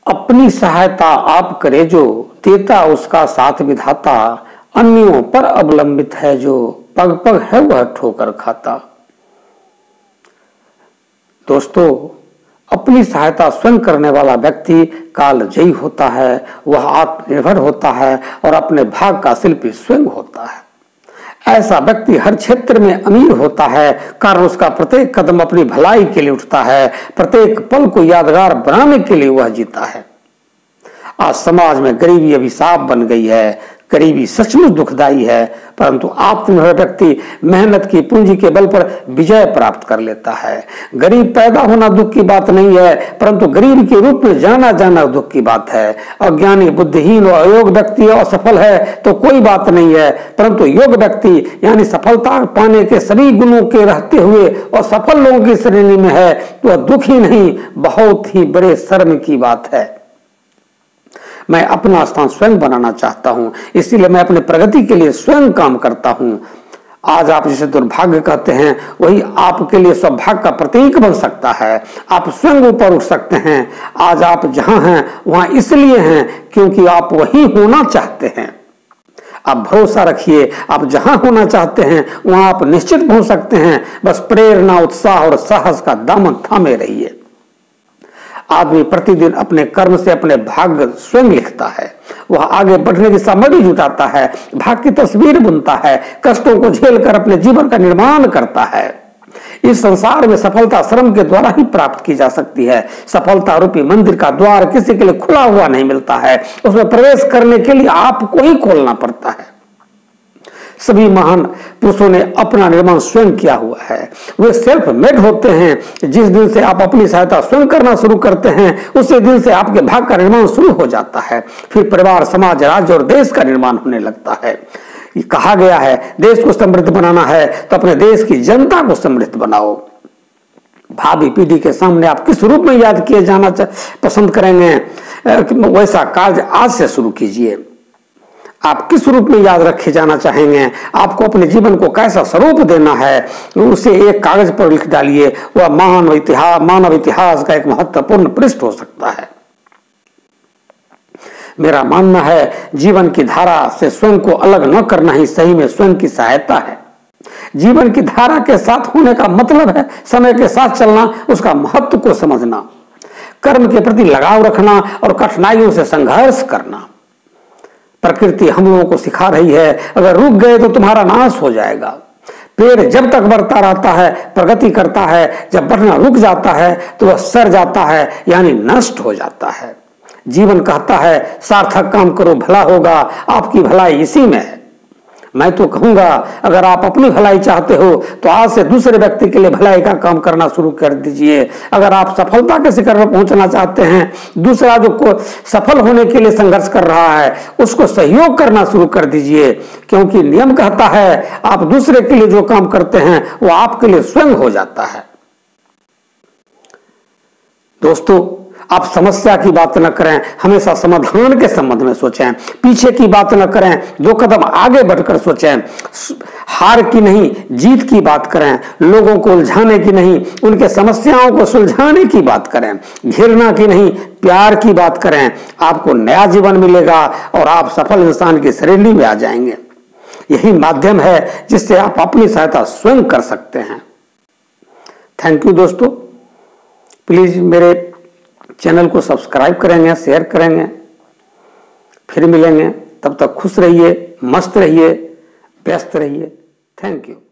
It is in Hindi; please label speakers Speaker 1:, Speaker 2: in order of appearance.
Speaker 1: अपनी सहायता आप करे जो, देता उसका साथ विधाता, अन्यों पर अवलंबित है जो, पग पग है वह ठोकर खाता। दोस्तों, अपनी सहायता स्वयं करने वाला व्यक्ति कालजयी होता है, वह आत्मनिर्भर होता है और अपने भाग का शिल्पी स्वयं होता है। ऐसा व्यक्ति हर क्षेत्र में अमीर होता है, कारण उसका प्रत्येक कदम अपनी भलाई के लिए उठता है, प्रत्येक पल को यादगार बनाने के लिए वह जीता है। आज समाज में गरीबी अभिशाप बन गई है। गरीबी सचमुच दुखदाई है, परंतु आत्मनिर्भर व्यक्ति मेहनत की पूंजी के बल पर विजय प्राप्त कर लेता है। गरीब पैदा होना दुख की बात नहीं है, परंतु गरीब के रूप में जाना दुख की बात है। अज्ञानी, बुद्धिहीन और अयोग्य व्यक्ति असफल है तो कोई बात नहीं है, परंतु योग्य व्यक्ति यानी सफलता पाने के सभी गुणों के रहते हुए और सफल लोगों की श्रेणी में है तो वह दुख ही नहीं, बहुत ही बड़े शर्म की बात है। मैं अपना स्थान स्वयं बनाना चाहता हूं, इसीलिए मैं अपनी प्रगति के लिए स्वयं काम करता हूं। आज आप जिसे दुर्भाग्य कहते हैं, वही आपके लिए सौभाग्य का प्रतीक बन सकता है। आप स्वयं ऊपर उठ सकते हैं। आज आप जहां हैं वहां इसलिए हैं क्योंकि आप वही होना चाहते हैं। आप भरोसा रखिए, आप जहां होना चाहते हैं वहां आप निश्चित पहुंच सकते हैं। बस प्रेरणा, उत्साह और साहस का दामन थामे रहिए। आदमी प्रतिदिन अपने कर्म से अपने भाग्य स्वयं लिखता है। वह आगे बढ़ने की सामग्री जुटाता है, भाग्य की तस्वीर बुनता है, कष्टों को झेलकर अपने जीवन का निर्माण करता है। इस संसार में सफलता श्रम के द्वारा ही प्राप्त की जा सकती है। सफलता रूपी मंदिर का द्वार किसी के लिए खुला हुआ नहीं मिलता है, उसमें प्रवेश करने के लिए आपको ही खोलना पड़ता है। सभी महान पुरुषों ने अपना निर्माण स्वयं किया हुआ है। वे सेल्फ मेड होते हैं। जिस दिन से आप अपनी सहायता स्वयं करना शुरू करते हैं, उसी दिन से आपके भाग्य का निर्माण शुरू हो जाता है। फिर परिवार, समाज, राज्य और देश का निर्माण होने लगता है। ये कहा गया है, देश को समृद्ध बनाना है तो अपने देश की जनता को समृद्ध बनाओ। भावी पीढ़ी के सामने आप किस रूप में याद किए जाना पसंद करेंगे, वैसा कार्य आज से शुरू कीजिए। आप किस रूप में याद रखे जाना चाहेंगे, आपको अपने जीवन को कैसा स्वरूप देना है, उसे एक कागज पर लिख डालिए। वह मानव इतिहास का एक महत्वपूर्ण पृष्ठ हो सकता है। मेरा मानना है, जीवन की धारा से स्वयं को अलग न करना ही सही में स्वयं की सहायता है। जीवन की धारा के साथ होने का मतलब है समय के साथ चलना, उसका महत्व को समझना, कर्म के प्रति लगाव रखना और कठिनाइयों से संघर्ष करना। प्रकृति हम लोगों को सिखा रही है, अगर रुक गए तो तुम्हारा नाश हो जाएगा। पेड़ जब तक बढ़ता रहता है, प्रगति करता है, जब बढ़ना रुक जाता है तो वह सड़ जाता है, यानी नष्ट हो जाता है। जीवन कहता है, सार्थक काम करो, भला होगा, आपकी भलाई इसी में है। मैं तो कहूंगा, अगर आप अपनी भलाई चाहते हो तो आज से दूसरे व्यक्ति के लिए भलाई का काम करना शुरू कर दीजिए। अगर आप सफलता के शिखर पर पहुंचना चाहते हैं, दूसरा जो को सफल होने के लिए संघर्ष कर रहा है उसको सहयोग करना शुरू कर दीजिए, क्योंकि नियम कहता है आप दूसरे के लिए जो काम करते हैं वो आपके लिए स्वयं हो जाता है। दोस्तों, आप समस्या की बात न करें, हमेशा समाधान के संबंध में सोचें। पीछे की बात न करें, 2 कदम आगे बढ़कर सोचें। हार की नहीं, जीत की बात करें। लोगों को उलझाने की नहीं, उनके समस्याओं को सुलझाने की बात करें। घृणा की नहीं, प्यार की बात करें। आपको नया जीवन मिलेगा और आप सफल इंसान की श्रेणी में आ जाएंगे। यही माध्यम है जिससे आप अपनी सहायता स्वयं कर सकते हैं। थैंक यू दोस्तों। प्लीज मेरे चैनल को सब्सक्राइब करेंगे, शेयर करेंगे। फिर मिलेंगे, तब तक खुश रहिए, मस्त रहिए, व्यस्त रहिए। Thank you.